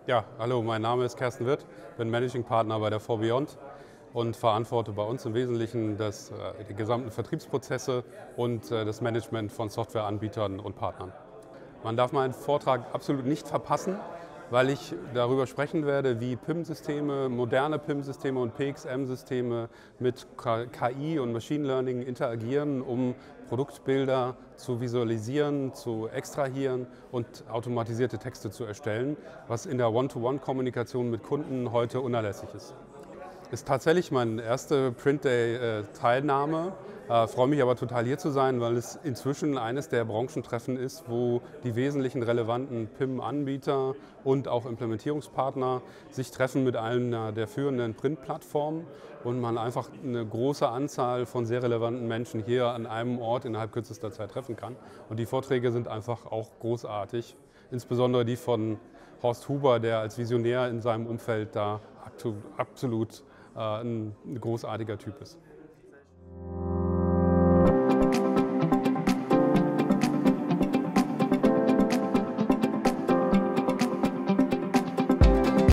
Ja, hallo, mein Name ist Kersten Wirth, bin Managing Partner bei der 4Beyond und verantworte bei uns im Wesentlichen die gesamten Vertriebsprozesse und das Management von Softwareanbietern und Partnern. Man darf meinen Vortrag absolut nicht verpassen, weil ich darüber sprechen werde, wie PIM-Systeme, moderne PIM-Systeme und PXM-Systeme mit KI und Machine Learning interagieren, um Produktbilder zu visualisieren, zu extrahieren und automatisierte Texte zu erstellen, was in der One-to-One-Kommunikation mit Kunden heute unerlässlich ist. Ist tatsächlich meine erste Print Day Teilnahme. Freue mich aber total hier zu sein, weil es inzwischen eines der Branchentreffen ist, wo die wesentlichen relevanten PIM-Anbieter und auch Implementierungspartner sich treffen mit einer der führenden Print-Plattformen und man einfach eine große Anzahl von sehr relevanten Menschen hier an einem Ort innerhalb kürzester Zeit treffen kann. Und die Vorträge sind einfach auch großartig, insbesondere die von Horst Huber, der als Visionär in seinem Umfeld da absolut ein großartiger Typ ist.